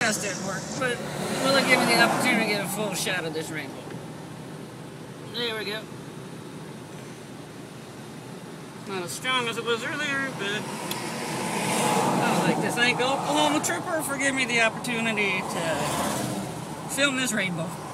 test didn't work, but will it give me the opportunity to get a full shot of this rainbow? There we go. Not as strong as it was earlier, but I'd like to thank Oklahoma Trooper for giving me the opportunity to film this rainbow.